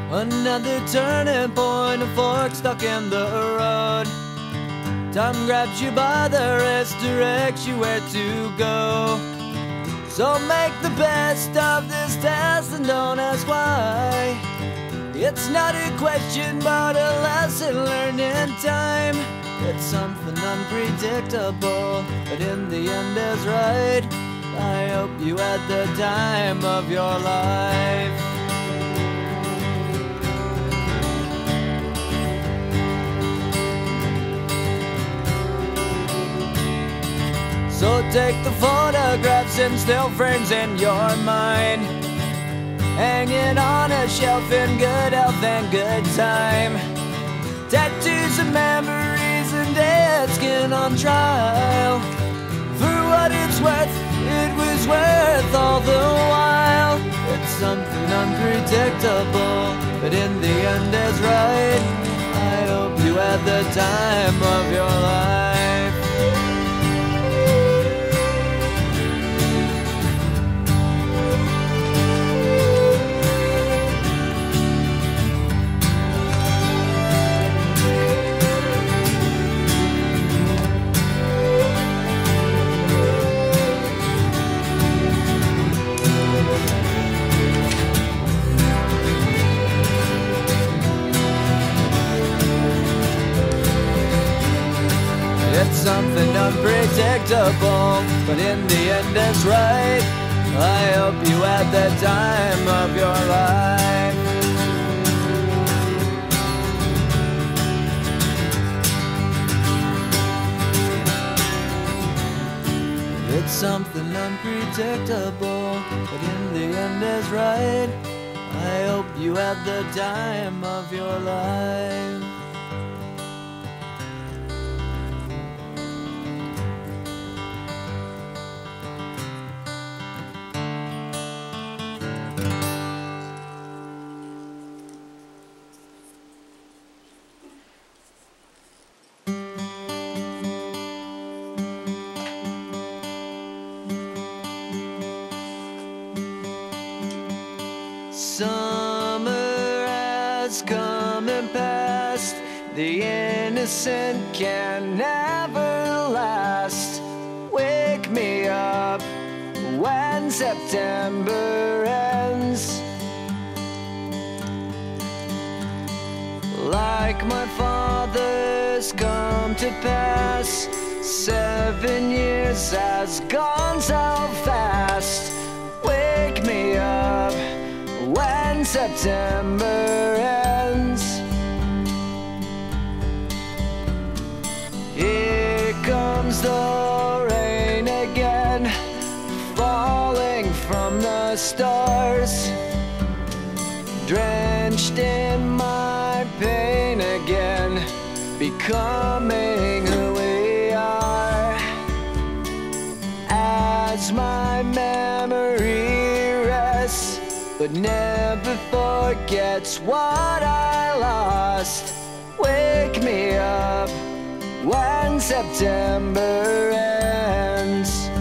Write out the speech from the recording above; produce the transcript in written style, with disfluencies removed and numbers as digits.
Another turning point, a fork stuck in the road. Time grabs you by the wrist, directs you where to go. So make the best of this test and don't ask why. It's not a question but a lesson learned in time. It's something unpredictable, but in the end is right. I hope you had the time of your life. So take the photographs and still frames in your mind, hanging on a shelf in good health and good time. Tattoos of memories and dead skin on trial. For what it's worth, it was worth all the while. It's something unpredictable, but in the end is right. I hope you had the time of your life. It's something unpredictable, but in the end it's right. I hope you had the time of your life. It's something unpredictable, but in the end is right. I hope you had the time of your life. Summer has come and passed. The innocent can never last. Wake me up when September ends. Like my father's come to pass, 7 years has gone so fast. Wake me up when September ends. Here comes the rain again, falling from the stars, drenched in my pain again, becoming who we are. As my memory rests, but never forgets what I lost. Wake me up when September ends.